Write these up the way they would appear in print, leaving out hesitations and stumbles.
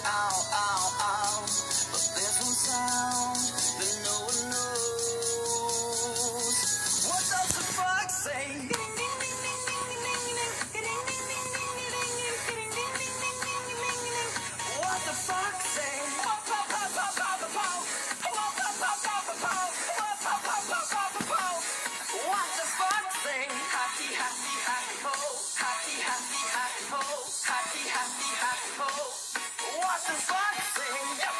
ow, ow, ow. But there's one sound that no one knows. What does the fox say? What the fox say? What the fox say? Happy, happy, happy ho. Happy, happy, happy ho. Happy, happy, happy ho. What the fox say?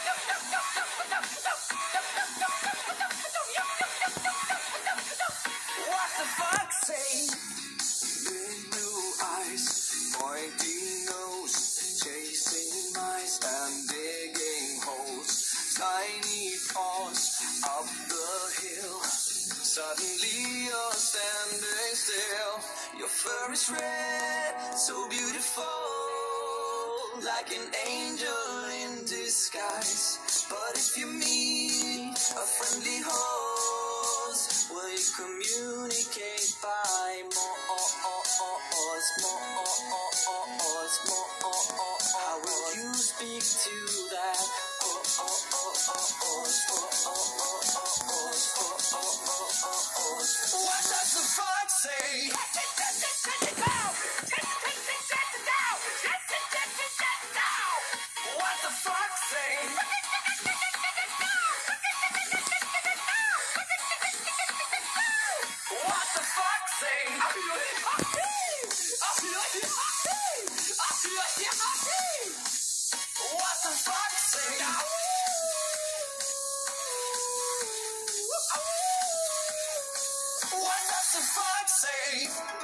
What the fox say? Big blue eyes, pointing nose, chasing mice and digging holes. Tiny paws up the hill. Suddenly you're standing still. Your fur is red, so beautiful, like an angel in disguise. But if you meet a friendly host, will you communicate by more? How will you speak to that? What does the fox say? What the fox say? What the fox say? What the fox say? What does the fox say?